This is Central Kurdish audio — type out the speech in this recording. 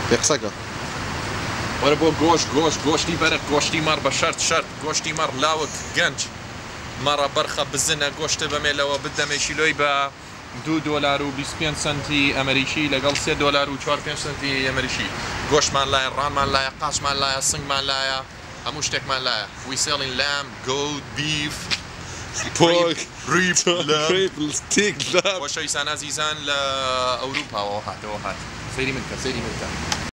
يقسەکە وەرە بۆ گۆشتی بەرق گۆشتی مار بە شەرت گۆشتی مار لاوک گەنج مەڕە بەرخە بزنە گۆشتە بەمێلەوە بدەمێ شیلۆی بە $2.25 سنتی ئەمریکی لەگەڵ $3.45 سنتی ئەمریکی گۆشتمان لایە ڕانمان لایە قاچمان لایە سنگمان لایە هەموو شتێکمان لایە we selling lamb goat beef pork rib lamb steak lamb خۆشەویستان ئازیزان لە ئەوروپاوە هاتەوە سەیری من کە